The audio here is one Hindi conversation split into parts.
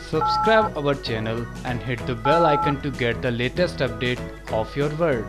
Subscribe our channel and hit the bell icon to get the latest update of your world.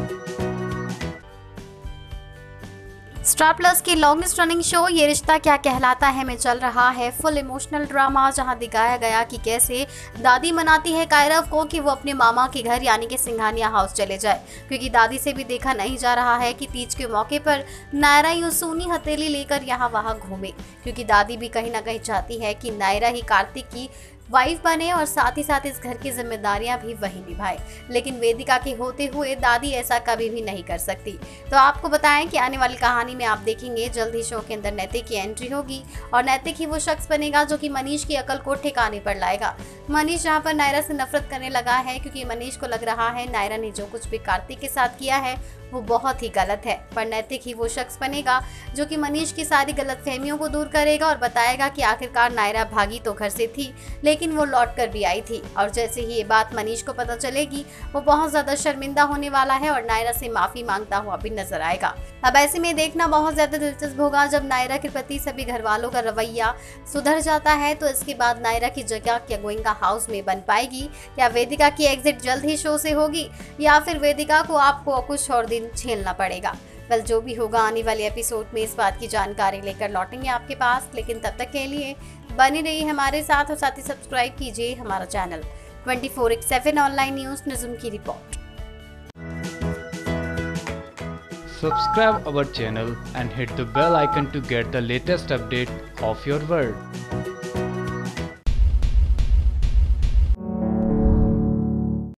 Star Plus की longest running show Yeh Rishta क्या कहलाता है में चल रहा है फुल इमोशनल ड्रामा, जहां दिखाया गया कि कैसे दादी मनाती है कायरव को कि वो अपने मामा के घर यानी कि सिंघानिया हाउस चले जाए, क्योंकि दादी से भी देखा नहीं जा रहा है कि तीज के मौके पर नायरा यूं सूनी हथेली लेकर यहाँ वहाँ घूमे, क्योंकि दादी भी कहीं ना कहीं चाहती है कि नायरा ही कार्तिक की वाइफ बने और साथ ही साथ इस घर की जिम्मेदारियां भी वही निभाए। लेकिन वेदिका के होते हुए दादी ऐसा कभी भी नहीं कर सकती। तो आपको बताएं कि आने वाली कहानी में आप देखेंगे जल्द ही शो के अंदर नैतिक की एंट्री होगी और नैतिक ही वो शख्स बनेगा जो कि मनीष की अकल को ठिकाने पर लाएगा। मनीष जहाँ पर नायरा से नफरत करने लगा है क्योंकि मनीष को लग रहा है नायरा ने जो कुछ भी कार्तिक के साथ किया है वो बहुत ही गलत है, पर नैतिक ही वो शख्स बनेगा जो कि मनीष की सारी गलतफहमियों को दूर करेगा और बताएगा कि आखिरकार नायरा भागी तो घर से थी लेकिन वो लौट कर भी आई थी। और जैसे ही ये बात मनीष को पता चलेगी वो बहुत ज्यादा शर्मिंदा होने वाला है और नायरा से माफी मांगता हुआ भी नजर आएगा। अब ऐसे में देखना बहुत ज्यादा दिलचस्प होगा जब नायरा के प्रति सभी घर वालों का रवैया सुधर जाता है तो इसके बाद नायरा की जगह क्या गोइंका हाउस में बन पाएगी, या वेदिका की एग्जिट जल्द ही शो से होगी, या फिर वेदिका को आपको कुछ और दिन झेलना पड़ेगा। कल जो भी होगा आने वाले एपिसोड में इस बात की जानकारी लेकर लौटेंगे आपके पास, लेकिन तब तक के लिए बने रहिए हमारे साथ और साथ ही सब्सक्राइब कीजिए हमारा चैनल 24/7 ऑनलाइन न्यूज़ नज़ुम की report. Subscribe our channel and hit the bell icon to get the latest update of your world.